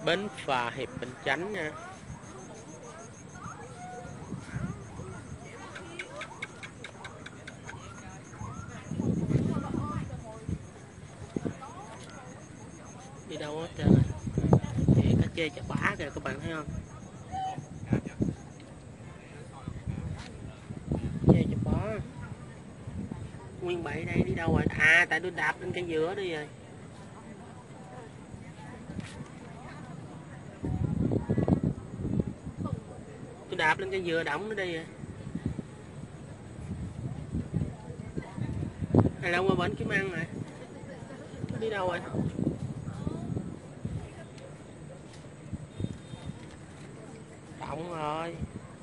Bến phà Hiệp Bình Chánh nha. Đi đâu hết trơn rồi. Thì cá chê chả bá kìa, các bạn thấy không? Chê chả bá. Nguyên bậy đây đi đâu rồi? À, tại tôi đạp lên cây dừa đi rồi. Tôi đạp lên cây dừa đóng nó đi rồi. Hay là qua bển kiếm ăn rồi. Đi đâu rồi? Động rồi.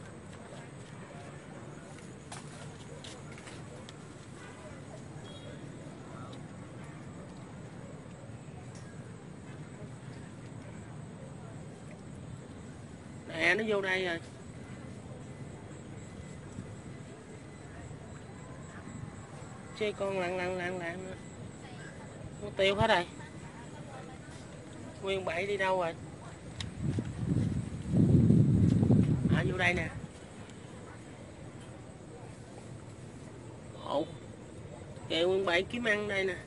Nè, nó vô đây rồi. Chơi con lạng nữa. Nó tiêu hết rồi. Nguyên bẫy đi đâu rồi? À, vô đây nè. Ồ, kìa nguyên bẫy kiếm ăn đây nè.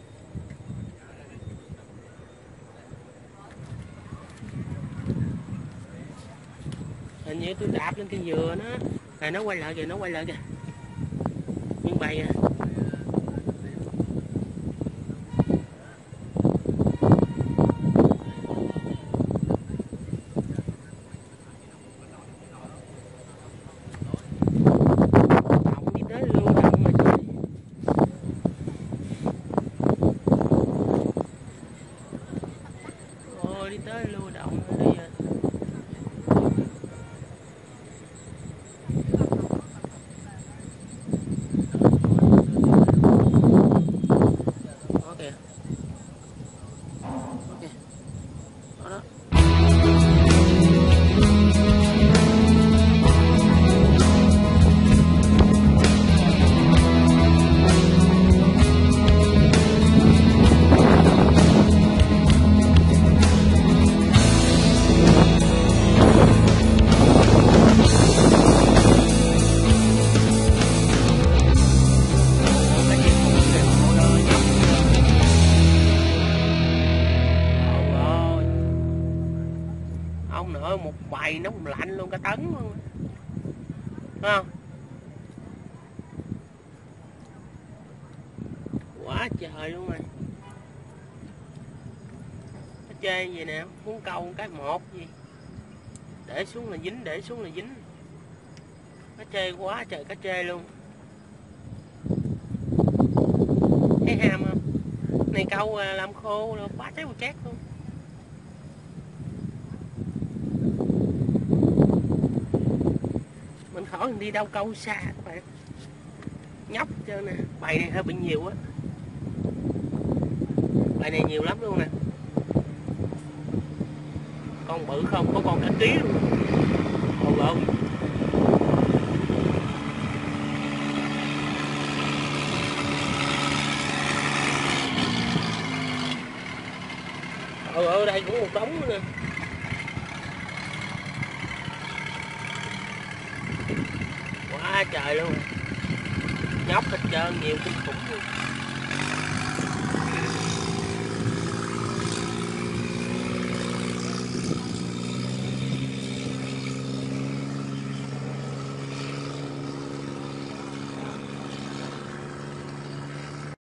Hình như tôi đạp lên cây dừa nó. Rồi nó quay lại kìa, nó quay lại kìa. Nguyên bầy à. Động đi tới lưu động mà trời. Ôi, đi tới lưu động đi rồi. Ông nữa một bầy nó lạnh luôn, cả tấn luôn, thấy không? Quá trời luôn rồi. Cá chê gì nè, muốn câu cái một gì để xuống là dính, để xuống là dính. Cá chê quá trời cá chê luôn. Thấy ham không? Này câu làm khô là quá trái một chát luôn. Mình khỏi đi đâu câu xa các bạn. Nhóc cho nè, bầy này hơi bị nhiều á. Bầy này nhiều lắm luôn nè. Con bự không, có con cả ký luôn. Ồ lộn. Ở đây cũng một đống nữa nè. Quá trời luôn. Nhóc hết trơn, nhiều kinh khủng luôn.